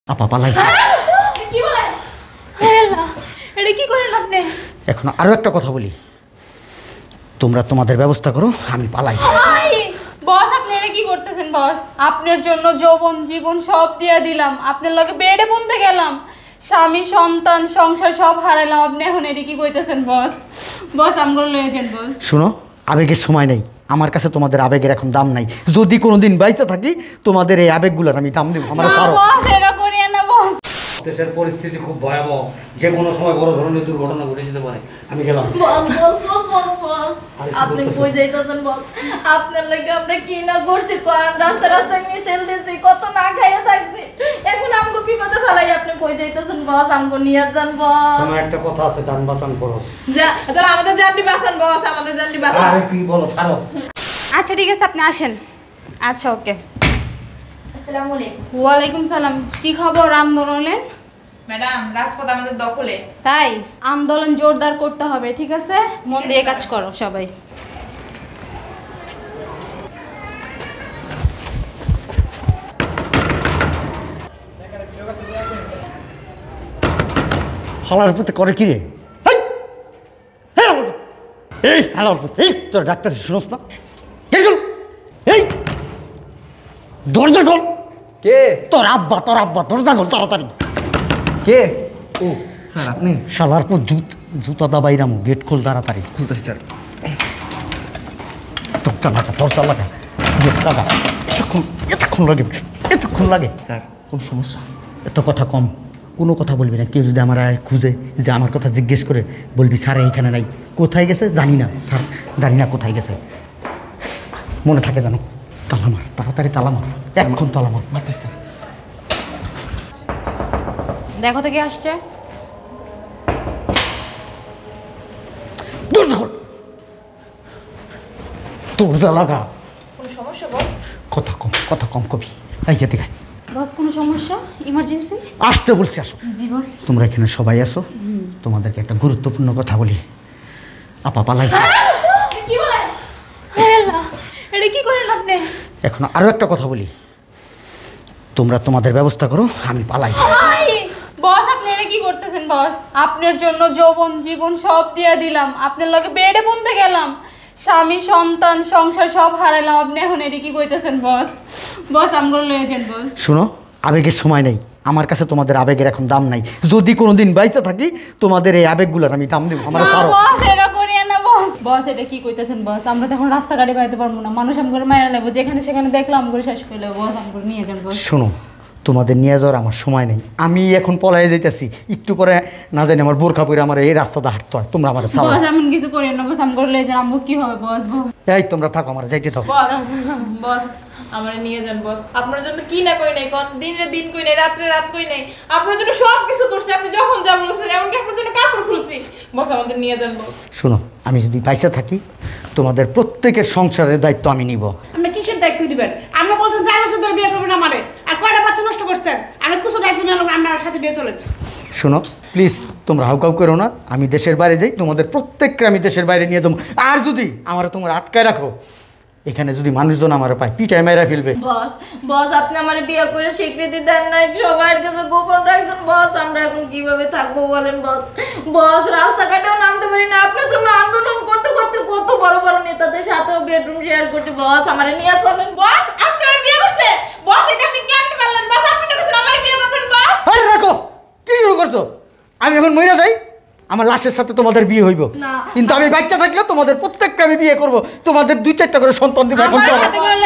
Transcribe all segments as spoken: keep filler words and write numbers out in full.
আপা পালাইছে। কি বলে? হেলা, এটা কি করেন আপনি? এখন আরো একটা কথা বলি, তোমরা তোমাদের ব্যবস্থা করো, আমি পালাই। বস আপনি এটা কি করতেছেন বস? আপনার জন্য যৌবন জীবন সব দিয়ে দিলাম, আপনার লগে বেডে বন্ধে গেলাম, স্বামী সন্তান সংসার সব হারাইলাম, আপনি এখন এটা কি কইতেছেন বস? বস আমগুলো লয়ে যান বস। শুনো, আবেগের সময় নেই আমার কাছে, তোমাদের আবেগের এখন দাম নাই। যদি কোনোদিন বাইচা থাকি তোমাদের এই আবেগগুলোর আমি দাম দেব। আমার সারো বস এটা করিয়া না বস। দেশের পরিস্থিতি খুব ভয়াবহ, যে কোনো সময় বড় ধরনের দুর্ঘটনা ঘটে যেতে পারে। আমি গেলাম। বস বস বস বস বস আপনি কই যাইতাছেন বস? আপনার লাগে আমরা কি না করছি, কোন রাস্তা রাস্তায় মিছিল দিছি, কত না খাইয়া থাকছি, এখন আমগো বিপদে ফেলাই আপনি কই যাইতাছেন বস? আমগো নিয়ে যান বস। শোনো, একটা কথা আছে, জান বাঁচান করো। যা তাহলে আমাদের জানটি বাঁচান বস, আমাদের জানটি বাঁচান। আরে কি বলো, ছাড়ো। আচ্ছা ঠিক আছে, আপনি আসেন। আচ্ছা ওকে। আসসালামু আলাইকুম। ওয়ালাইকুম সালাম। কি খবর আন্দোলনের? ম্যাডাম, রাজপথ আমাদের দখলে। তাই আন্দোলন জোরদার করতে হবে, ঠিক আছে? মন দিয়ে কাজ করো সবাই। হালার পুতে করে কি রে? এই হালার পুতে, এই তোর ডাক্তার শুনোস না? এই চল, এই দরজা খোল। কে? তোর আব্বা, তোর আব্বা, দরজা খোল তাড়াতাড়ি। কে? ও স্যার, আপনি? শালার পর জুত জুতা দাবাইরাম, গেট খোল তাড়াতাড়ি। খুলতেছি স্যার। দরজা লাগা, দরজা লাগা, গেট লাগা। এতক্ষণ এতক্ষণ লাগে, এতক্ষণ লাগে। স্যার, কোন সমস্যা? এত কথা কম, কোনো কথা বলবি না। কেউ যদি আমার আর খুঁজে, যে আমার কথা জিজ্ঞেস করে, বলবি স্যার এইখানে নাই। কোথায় গেছে জানি না স্যার, জানি না কোথায় গেছে। মনে থাকে জানো? তালা মার, তাড়াতাড়ি তালা মার, এখন তালা মার। মারতেছি স্যার। দেখো তো কে আসছে। দরজা খোল, দরজা লাগা। কোন সমস্যা বস? কথা কম, কথা কম কবি। এই দিকে বস কোনো সমস্যা? ইমার্জেন্সি? আসতে বলছি, আসো। জি বস। তোমরা এখানে সবাই আসো, তোমাদেরকে একটা গুরুত্বপূর্ণ কথা বলি। আপা পালাইছে। কি বলে? হেলা, এটা কি করেন আপনি? এখন আরো একটা কথা বলি, তোমরা তোমাদের ব্যবস্থা করো, আমি পালাই। বস আপনি এটা কি করতেছেন বস? আপনার জন্য যৌবন জীবন সব দিয়ে দিলাম, আপনার লগে বেডে বন্ধে গেলাম, স্বামী সন্তান সংসার সব হারাইলাম, আপনি এখন এটা কি কইতেছেন বস? বস আমগুলো লয়ে যান বস। শুনো, আবেগের সময় নেই আমার কাছে, তোমাদের আবেগের এখন দাম নাই। যদি কোনোদিন বাইচা থাকি তোমাদের এই আবেগগুলোর আমি দাম দেব। আমার সারো বস এটা করিয়া না বস। বস এটা কি কইতেছেন বস? আমরা তো এখন রাস্তাঘাটে বাইতে পারবো না, মানুষ আমগুলো মাইরা নেবো, যেখানে সেখানে দেখলাম আমগুলো শেষ করে নেবো। বস আমগুলো নিয়ে যান বস। শোনো, তোমাদের নিয়ে যাওয়ার আমার সময় নেই, আমি এখন পলাইয়ে যাইতেছি। একটু পরে না জানি আমার বোরখা পরে আমার এই রাস্তাটা হাঁটতে হয়। তোমরা আমার সারো। বস এমন কিছু করেন না বস, আমগুলো লয়ে যান। আমগো কি হবে বস? বস এই তোমরা থাকো, আমার যাইতে থাকো। বস আমার নিয়ে যান বস। আপনার জন্য কি না কই নাই, কোন দিনে দিন কই নাই, রাত্রে রাত কই নাই, আপনার জন্য সব কিছু করছি। আপনি যখন যা বলছেন, এমনকি আপনার জন্য কাপড় খুলছি। বস আমাদের নিয়ে যান বস। শোনো, আমি যদি বাইচা থাকি তোমাদের প্রত্যেকের সংসারের দায়িত্ব আমি নিব। আপনি কিসের দায়িত্ব দিবেন? আমরা বলতেন চার বছর ধরে বিয়ে করবেন আমারে, আর কয়টা বাচ্চা নষ্ট করছেন? আমি কিছু দায়িত্ব নিয়ে আমার সাথে বিয়ে চলেন। শোনো প্লিজ, তোমরা হাউকাউ করো না। আমি দেশের বাইরে যাই, তোমাদের প্রত্যেককে আমি দেশের বাইরে নিয়ে যাবো। আর যদি আমার তোমরা আটকায় রাখো, এখানে যদি মানুষজন আমার পায়, পিটায় মেরা ফেলবে। বস বস আপনি আমার বিয়ে করে স্বীকৃতি দেন নাই, সবার কাছে গোপন রাখছেন বস। আমরা এখন কিভাবে থাকবো বলেন বস? বস রাস্তাঘাটেও নামতে পারি না, আপনার জন্য আন্দোলন করতে করতে কত বড় বড় নেতাদের সাথেও বেডরুম শেয়ার করতে। বস আমার নিয়ে চলেন বস। আপনি ওর বিয়ে করছে বস? এটা আপনি কেমনে পারলেন বস? আপনি না কইছেন আমার বিয়ে করবেন বস? আরে রাখো, কি শুরু করছো? আমি এখন মইরা যাই, আমার লাশের সাথে তোমাদের বিয়ে হইব, কিন্তু আমি বাচ্চা থাকলে তোমাদের প্রত্যেককে আমি বিয়ে করব, তোমাদের দুই চারটা করে সন্তান দিব। এখন চলো,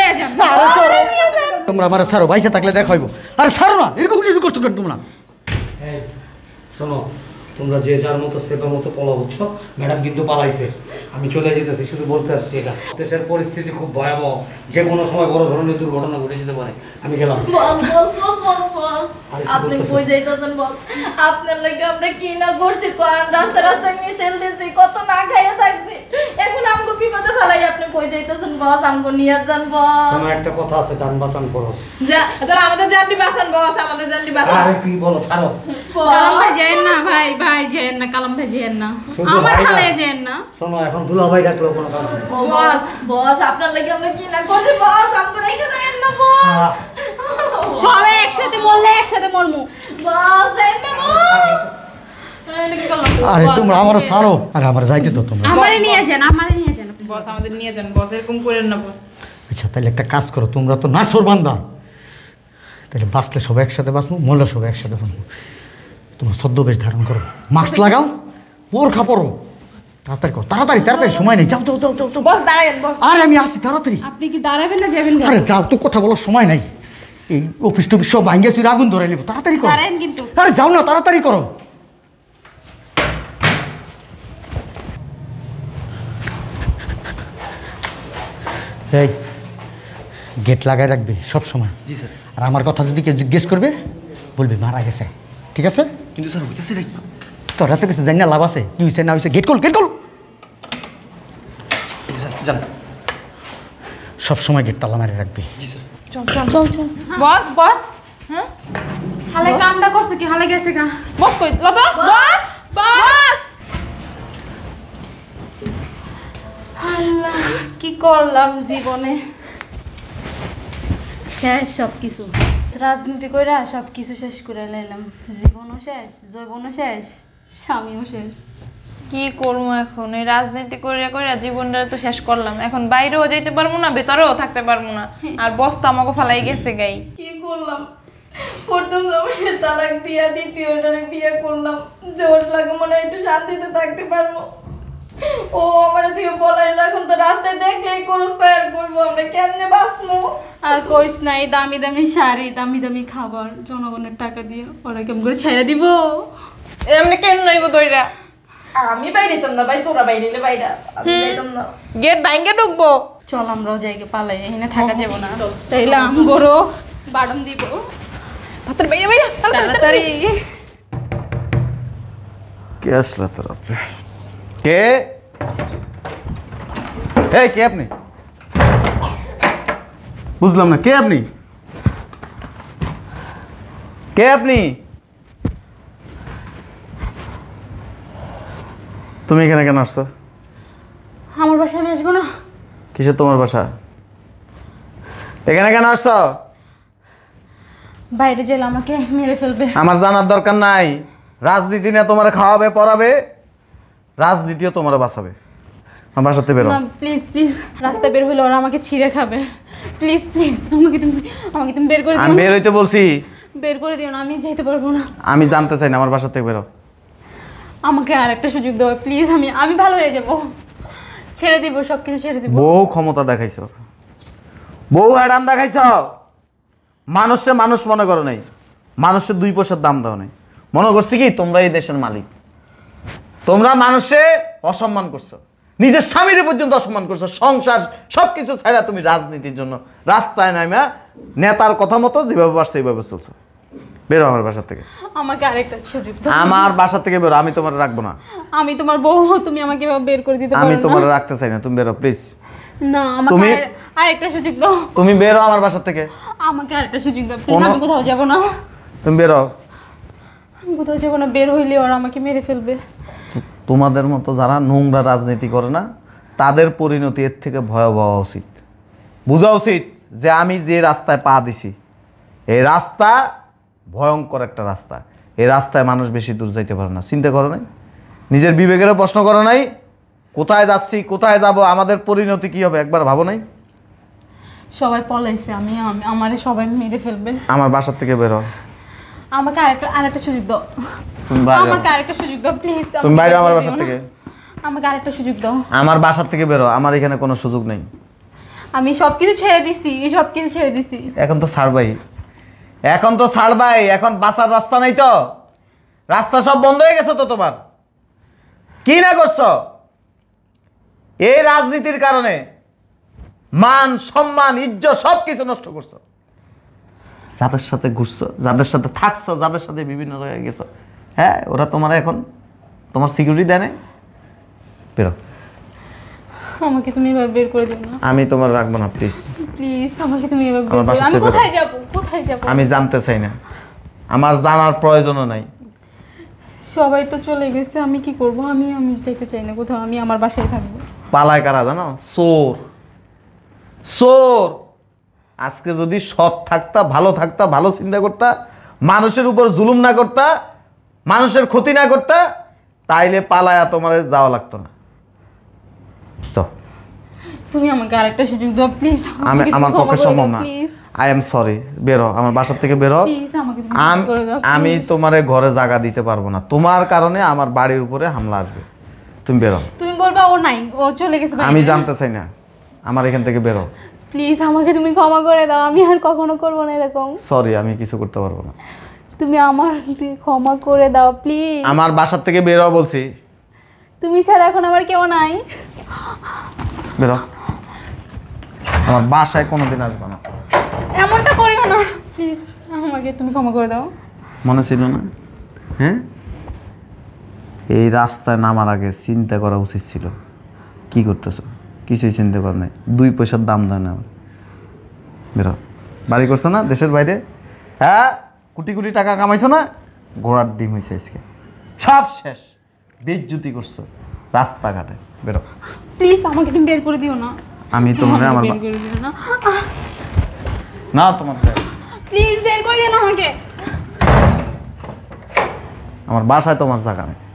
তোমরা আমার ছাড়ো, বাইসা থাকলে দেখা হইব। আরে ছাড়ো না, এরকম শুরু করছো কেন তোমরা? শোনো, তোমরা যে যার মতো সেবার মতো পলা বুঝছো। ম্যাডাম কিন্তু পালাইছে, আমি চলে যেতেছি, শুধু বলতে আসছি এটা। দেশের পরিস্থিতি খুব ভয়াবহ, যে কোনো সময় বড় ধরনের দুর্ঘটনা ঘটে যেতে পারে। আমি গেলাম। বস বস বস বস বস আপনি কই যাইতাছেন বস? আপনার লাগে আমরা কি না করছি, কোন রাস্তা রাস্তায় মিছিল দিছি, কত না খাইয়া থাকছি, এখন আমগো বিপদে ফেলাই আপনি কই যাইতাছেন বস? আমগো নিয়ে যান বস। শোনো, একটা কথা আছে, জান বাঁচান করো। যা তাহলে আমাদের জানটি বাঁচান বস, আমাদের জানটি বাঁচান। আরে কি বলো, ছাড়ো। কালাম ভাই যেন না ভাই ভাই যেন না কালাম ভাই যেন না শুধু আমার ভাই না। খালে যেন না শোনো এখন দুলা ভাই ডাকলো কোনো কারণ নেই। বস বস আপনার লাগি আমরা কি না করছি বস আমরা রেখে যাবেন না বস আহ, সবাই একসাথে মরলে একসাথে মরমু বস যাবেন না বস এই নাকি করলাম আরে তোমরা আমার ছাড়ো আরে আমার যাইতে তো তোমরা আমারে নিয়ে যান আমারে নিয়ে যান আপনি। বস আমাদের নিয়ে যান বস এরকম করেন না বস আচ্ছা তাহলে একটা কাজ করো তোমরা তো নাসর বান্দা তাহলে বাঁচলে সবাই একসাথে বাঁচবো মরলে সবাই একসাথে বাঁচবো তোমরা ছদ্মবেশ ধারণ করো মাস্ক লাগাও বোরখা পরো তাড়াতাড়ি করো তাড়াতাড়ি তাড়াতাড়ি সময় নেই যাও যাও যাও যাও যাও। বস দাঁড়ায়েন বস আরে আমি আসি তাড়াতাড়ি আপনি কি দাঁড়াবেন না যাবেন আরে যাও তো কথা বলার সময় নাই এই অফিস টফিস সব ভাঙ্গে চুরি আগুন ধরে নেবো তাড়াতাড়ি করো দাঁড়ান কিন্তু আরে যাও না তাড়াতাড়ি করো এই গেট লাগাই রাখবি সব সময় জি স্যার। আর আমার কথা যদি কেউ জিজ্ঞেস করবে বলবি মারা গেছে ঠিক আছে কিন্তু স্যার হইতেছে নাকি? তোর এত কিছু জানি না লাভ আছে কি হয়েছে না হয়েছে গেট কল গেট কল জি স্যার যান। সব সময় গেট তালা মারি রাখবি জি স্যার। চল চল চল চল বস বস হ্যাঁ হালে কামটা করছে কি হালে গেছে গা বস কই লতা বস বস আল্লাহ কি করলাম জীবনে শেষ সব কিছু রাজনীতি কইরা সব কিছু শেষ করে লাইলাম জীবনও শেষ জৈবনও শেষ স্বামীও শেষ কি করবো এখন এই রাজনীতি কইরা কইরা জীবনটা তো শেষ করলাম এখন বাইরেও যাইতে পারবো না ভেতরেও থাকতে পারবো না আর বস তো আমাকে ফালাই গেছে গাই কি করলাম প্রথম জমিনে তালাক দিয়া দ্বিতীয়টারে বিয়ে করলাম জোর লাগে মনে হয় একটু শান্তিতে থাকতে পারবো ও আমার থেকে বলাইলো এখন তো রাস্তায় দেখলেই ক্রস ফায়ার করবো আমরা কেমনে বাঁচবো আর কইস নাই দামি দামি শাড়ি দামি দামি খাবার জনগণের টাকা দিয়ে ওরা কেমন করে ছেড়ে দিব এমনি কেন নাইবো দইরা আমি বাইরে যেতাম না ভাই তোরা বাইরে এলে বাইরা আমি যাইতাম না গেট ভাঙ্গে ঢুকবো চল আমরাও জায়গা পালাই এখানে থাকা যাবো না তাইলে আম গরো বাডন দিব ভাতের বাইরে বাইরে তাড়াতাড়ি কে আসলো তোর আপনি কে এই কে আপনি বুঝলাম না কে আপনি কে আপনি তুমি এখানে কেন আসছো আমার বাসায় আমি আসবো না কিসের তোমার বাসা এখানে কেন আসছো বাইরে গেলে আমাকে মেরে ফেলবে আমার জানার দরকার নাই রাজনীতি নিয়ে তোমার খাওয়াবে পড়াবে রাজনীতিও তোমার বাঁচাবে আমার বাসাতে বেরো না প্লিজ প্লিজ রাস্তায় বের হলে ওরা আমাকে ছিঁড়ে খাবে প্লিজ প্লিজ আমাকে তুমি আমাকে তুমি বের করে আমি দিও বের হইতে বলছি বের করে দিও না আমি যেতে পারবো না আমি জানতে চাই না আমার বাসা থেকে বেরো আমাকে আর একটা সুযোগ দাও প্লিজ আমি আমি ভালো হয়ে যাব ছেড়ে দিব সব কিছু ছেড়ে দিব বউ ক্ষমতা দেখাইছ বউ হ্যাডাম দেখাইছ মানুষে মানুষ মনে করো নাই মানুষের দুই পয়সার দাম দাও নাই মনে করছি কি তোমরা এই দেশের মালিক তোমরা মানুষে অসম্মান করছো নিজের স্বামীর পর্যন্ত অসম্মান করছো সংসার সব কিছু ছাড়া তুমি রাজনীতির জন্য রাস্তায় নামা নেতার কথা মতো যেভাবে পারছো এইভাবে চলছো বেরো আমার বাসা থেকে আমাকে আরেকটা সুযোগ দাও আমার বাসা থেকে বেরো আমি তোমার রাখবো না আমি তোমার বউ তুমি আমাকে এভাবে বের করে দিতে পারো আমি না তোমার রাখতে চাই না তুমি বেরো প্লিজ না আমাকে তুমি- আর- আরেকটা সুযোগ দাও তুমি বেরো আমার বাসা থেকে আমাকে আরেকটা সুযোগ দাও প্লিজ কোনো- আমি কোথাও যাব না তুমি বেরো আমি কোথাও যাব না বের হইলে ওরা আমাকে মেরে ফেলবে তোমাদের মতো যারা নোংরা রাজনীতি করে না তাদের পরিণতি এর থেকে ভয়াবহ উচিত বোঝা উচিত যে আমি যে রাস্তায় পা দিছি এই রাস্তা ভয়ঙ্কর একটা রাস্তা এই রাস্তায় মানুষ বেশি দূর যাইতে পারে না চিন্তা করো নাই নিজের বিবেকেরও প্রশ্ন করো নাই কোথায় যাচ্ছি কোথায় যাব আমাদের পরিণতি কি হবে একবার ভাবো নাই সবাই পলাইছে আমি আমি- আমারে সবাই মেরে ফেলবে আমার বাসার থেকে বেরো আমাকে আরেকটা আরেকটা সুযোগ দাও তুমি বাইরে আমাকে আরেকটা সুযোগ দাও প্লিজ তুমি বাইরে আমার বাসার থেকে আমাকে আরেকটা সুযোগ দাও আমার বাসার থেকে বেরো আমার এখানে কোনো সুযোগ নেই আমি সব কিছু ছেড়ে দিছি সব কিছু ছেড়ে দিছি এখন তো ছাড়বাই এখন তো ছাড়বাই এখন বাঁচার রাস্তা নাই তো রাস্তা সব বন্ধ হয়ে গেছে তো তোমার কি না করছো এই রাজনীতির কারণে মান সম্মান ইজ্জত সব কিছু নষ্ট করছো যাদের সাথে ঘুরছো যাদের সাথে থাকছো যাদের সাথে বিভিন্ন জায়গায় গেছো হ্যাঁ ওরা তোমার এখন তোমার সিকিউরিটি দেয় নাই বেরো আমাকে তুমি এভাবে বের করে দিও না আমি তোমার রাখবো না প্লিজ প্লিজ আমাকে তুমি এভাবে বের আমার করে বাসা আমি থেকে কোথায় যাব কোথায় যাব আমি জানতে চাই না আমার জানার প্রয়োজনও নাই সবাই তো চলে গেছে, আমি কি করব? আমি আমি যেতে চাই না কোথাও, আমি আমার বাসায় থাকবো। পালায় কারা জানো? চোর, চোর। আজকে যদি সৎ থাকতা, ভালো থাকতা, ভালো চিন্তা করতা, মানুষের উপর জুলুম না করতা, মানুষের ক্ষতি না করতা, তাইলে পালায়া তোমার যাওয়া লাগতো না। তো তুমি আমাকে আরেকটা সুযোগ দাও প্লিজ। আমি আমার পক্ষে সম্ভব না। আই এম সরি, বেরো আমার বাসা থেকে বেরো। প্লিজ আমাকে তুমি আম- মাফ করে দাও। আমি please। তোমারে ঘরে জায়গা দিতে পারবো না, তোমার কারণে আমার বাড়ির উপরে হামলা আসবে। তুমি বেরো। তুমি বলবা ও নাই, ও চলে গেছে বাইরে। আমি জানতে চাই না, আমার এখান থেকে বেরো। প্লিজ আমাকে তুমি ক্ষমা করে দাও, আমি আর কখনো করবো না এরকম। সরি, আমি কিছু করতে পারবো না। তুমি আমার দিয়ে ক্ষমা করে দাও প্লিজ। আমার বাসার থেকে বেরো বলছি। তুমি ছাড়া এখন আমার কেউ নাই। বেরো, আমার বাসায় কোনোদিন আসবে না। এমনটা করিও না প্লিজ, আমাকে তুমি ক্ষমা করে দাও। মনে ছিল না? হ্যাঁ, এই রাস্তায় নামার আগে চিন্তা করা উচিত ছিল। কি করতেছ? কিছুই চিন্তা কর নাই, দুই পয়সার দাম দেয় না। বেরো, বাড়ি করছো না দেশের বাইরে? হ্যাঁ, কোটি কোটি টাকা কামাইছো না? ঘোড়ার ডিম হয়েছে আজকে, সব শেষ। বেজ্জুতি করছো রাস্তাঘাটে। বেরো। প্লিজ আমাকে তুমি বের করে দিও না। আমি তোমার আমার বের করে দিও না না তোমার প্লিজ, বের করে দিও না আমাকে। আমার বাসায় তোমার জায়গা নেই।